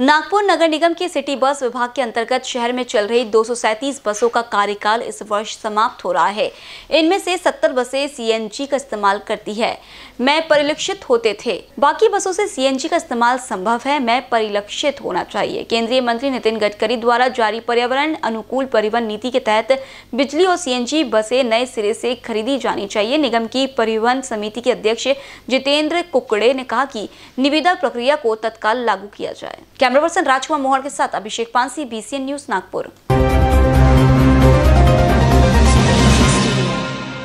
नागपुर नगर निगम की city bus विभाग के अंतर्गत शहर में चल रही 237 बसों का कार्यकाल इस वर्ष समाप्त हो रहा है। इनमें से 70 बसें सीएनजी का इस्तेमाल करती है, में परिलक्षित होते थे। बाकी बसों से सीएनजी का इस्तेमाल संभव है, में परिलक्षित होना चाहिए। केंद्रीय मंत्री नितिन गडकरी द्वारा जारी पर्यावरण अनुकूल परिवहन नीति के तहत बिजली और सीएनजी बसें नए सिरे से खरीदी जानी चाहिए। निगम की परिवहन समिति के अध्यक्ष जितेंद्र कुकड़े ने कहा कि निविदा प्रक्रिया को तत्काल लागू किया जाए। कैमरा पर्सन राजकुमार मोहर के साथ अभिषेक पांसी, BCN न्यूज, नागपुर।